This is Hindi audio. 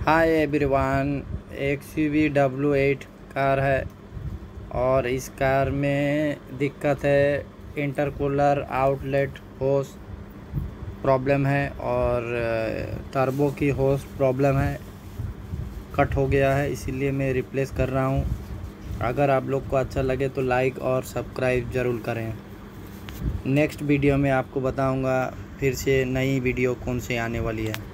Hi everyone, XUV W8 car है और इस कार में दिक्कत है, इंटरकूलर आउटलेट होस प्रॉब्लम है और टर्बो की होस प्रॉब्लम है, कट हो गया है, इसीलिए मैं रिप्लेस कर रहा हूँ। अगर आप लोग को अच्छा लगे तो लाइक और सब्सक्राइब ज़रूर करें। नेक्स्ट वीडियो में आपको बताऊँगा फिर से नई वीडियो कौन सी आने वाली है।